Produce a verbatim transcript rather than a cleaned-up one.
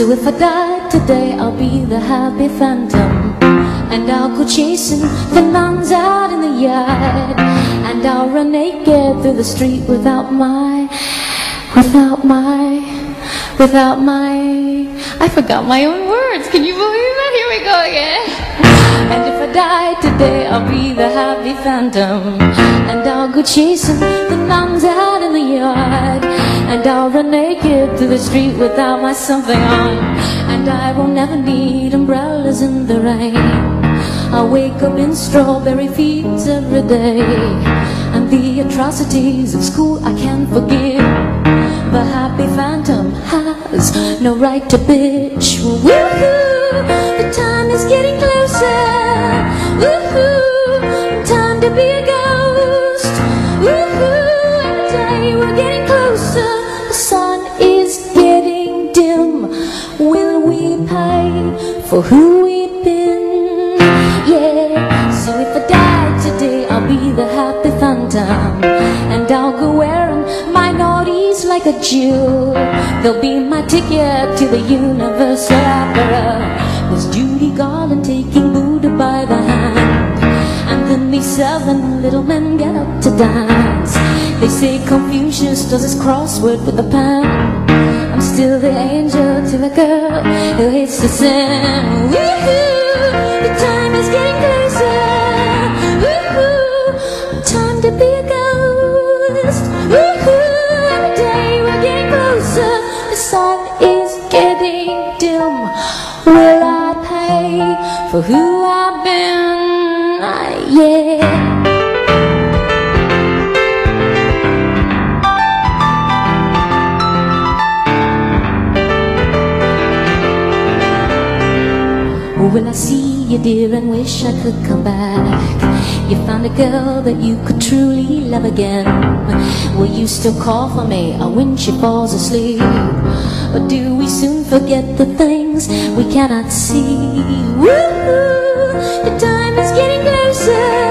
So if I die today, I'll be the happy phantom, and I'll go chasing the nuns out in the yard, and I'll run naked through the street without my, without my, without my, I forgot my own words. Can you believe that? Here we go again. And if I die today, I'll be the happy phantom, and I'll go chasing the nuns out in the yard, and I'll run naked through the street without my something on, and I will never need umbrellas in the rain. I'll wake up in strawberry fields every day, and the atrocities of school I can't forgive. The happy phantom has no right to bitch. Woohoo! The time is getting closer. Woohoo! Time to be a ghost. Woohoo! Every day we're getting closer. The sun is getting dim. Will we pay for who we've been? Yeah. So if I die today, I'll be the happy phantom, and I'll go wearing my naughties like a Jew. They'll be my ticket to the Universal Opera. There's Judy Garland taking Buddha by the hand, and then these seven little men get up to dance. They say Confucius does his crossword with a pen. I'm still the angel to the girl who hates to sin. Woohoo! The time is getting closer. Woohoo! Time to be a ghost. Woohoo! Every day we're getting closer. The sun is getting dim. Will I pay for who I've been? Ah, yeah. Will I see you, dear, and wish I could come back? You found a girl that you could truly love again. Will you still call for me when she falls asleep? Or do we soon forget the things we cannot see? Woo-hoo! The time is getting closer.